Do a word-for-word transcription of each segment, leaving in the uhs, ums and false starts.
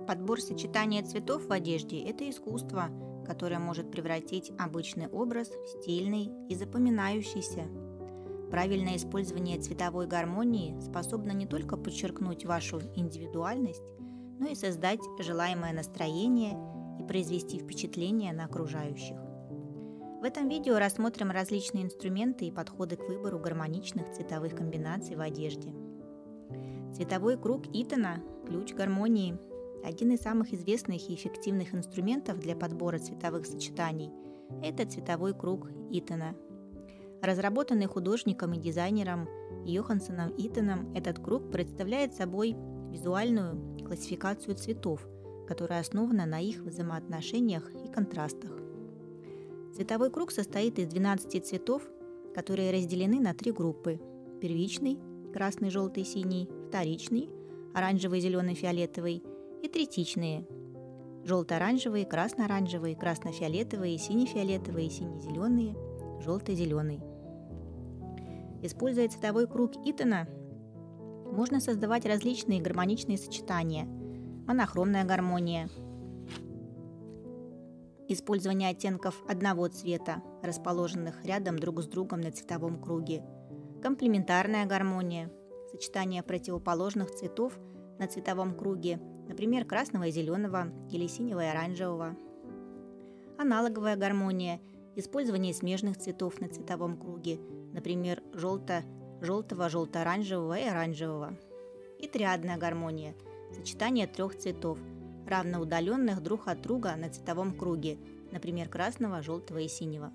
Подбор сочетания цветов в одежде – это искусство, которое может превратить обычный образ в стильный и запоминающийся. Правильное использование цветовой гармонии способно не только подчеркнуть вашу индивидуальность, но и создать желаемое настроение и произвести впечатление на окружающих. В этом видео рассмотрим различные инструменты и подходы к выбору гармоничных цветовых комбинаций в одежде. Цветовой круг Итона – ключ гармонии. Один из самых известных и эффективных инструментов для подбора цветовых сочетаний – это цветовой круг Итона. Разработанный художником и дизайнером Йохансеном Итоном, этот круг представляет собой визуальную классификацию цветов, которая основана на их взаимоотношениях и контрастах. Цветовой круг состоит из двенадцати цветов, которые разделены на три группы – первичный – красный, желтый, синий, вторичный – оранжевый, зеленый, фиолетовый и третичные – желто-оранжевые, красно-оранжевые, красно-фиолетовые, сине-фиолетовые, сине-зеленые, желто-зеленый. Используя цветовой круг Итона, можно создавать различные гармоничные сочетания: монохромная гармония, использование оттенков одного цвета, расположенных рядом друг с другом на цветовом круге, комплементарная гармония, сочетание противоположных цветов на цветовом круге, например, красного и зеленого или синего и оранжевого, аналоговая гармония, использование смежных цветов на цветовом круге, например, желто, желтого, желто-оранжевого и оранжевого, и триадная гармония, сочетание трех цветов, равноудаленных друг от друга на цветовом круге, например, красного, желтого и синего.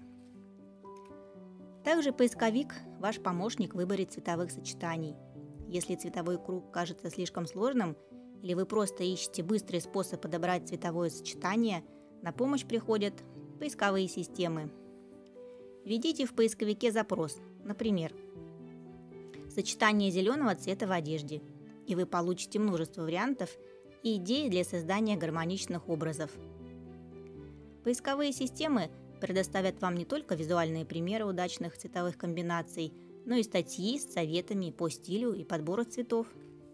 Также поисковик – ваш помощник в выборе цветовых сочетаний. Если цветовой круг кажется слишком сложным, или вы просто ищете быстрый способ подобрать цветовое сочетание, на помощь приходят поисковые системы. Введите в поисковике запрос, например, «сочетание зеленого цвета в одежде», и вы получите множество вариантов и идей для создания гармоничных образов. Поисковые системы предоставят вам не только визуальные примеры удачных цветовых комбинаций, но и статьи с советами по стилю и подбору цветов.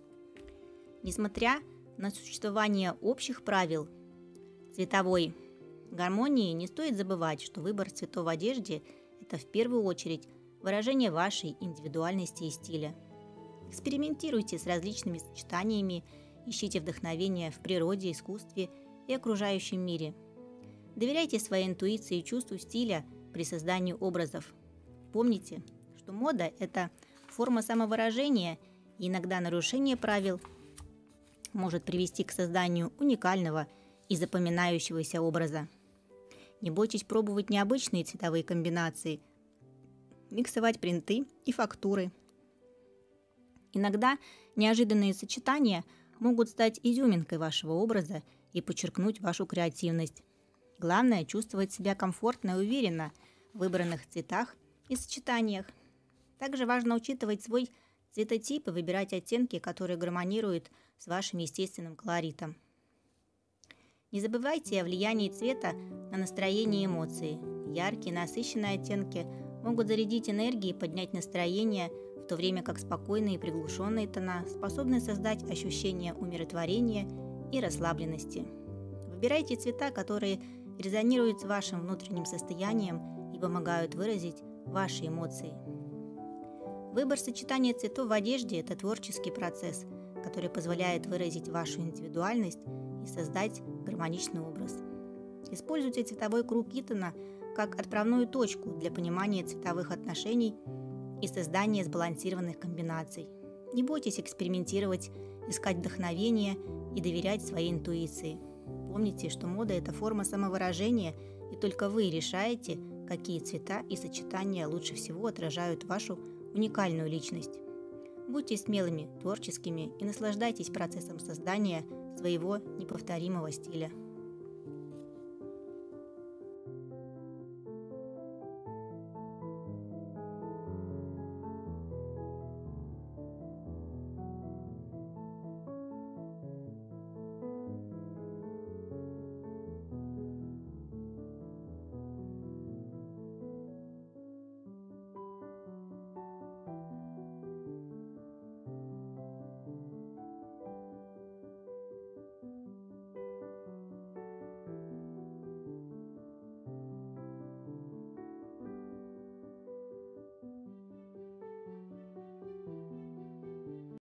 Несмотря на существование общих правил цветовой гармонии, не стоит забывать, что выбор цветов в одежде – это в первую очередь выражение вашей индивидуальности и стиля. Экспериментируйте с различными сочетаниями, ищите вдохновение в природе, искусстве и окружающем мире. Доверяйте своей интуиции и чувству стиля при создании образов. Помните, что мода – это форма самовыражения, и иногда нарушение правил может привести к созданию уникального и запоминающегося образа. Не бойтесь пробовать необычные цветовые комбинации, миксовать принты и фактуры. Иногда неожиданные сочетания могут стать изюминкой вашего образа и подчеркнуть вашу креативность. Главное – чувствовать себя комфортно и уверенно в выбранных цветах и сочетаниях. Также важно учитывать свой цветотип и выбирать оттенки, которые гармонируют с вашим естественным колоритом. Не забывайте о влиянии цвета на настроение и эмоции. Яркие, насыщенные оттенки могут зарядить энергией и поднять настроение, в то время как спокойные и приглушенные тона способны создать ощущение умиротворения и расслабленности. Выбирайте цвета, которые резонируют с вашим внутренним состоянием и помогают выразить ваши эмоции. Выбор сочетания цветов в одежде – это творческий процесс, который позволяет выразить вашу индивидуальность и создать гармоничный образ. Используйте цветовой круг Итона как отправную точку для понимания цветовых отношений и создания сбалансированных комбинаций. Не бойтесь экспериментировать, искать вдохновение и доверять своей интуиции. Помните, что мода – это форма самовыражения, и только вы решаете, какие цвета и сочетания лучше всего отражают вашу уникальную личность. Будьте смелыми, творческими и наслаждайтесь процессом создания своего неповторимого стиля.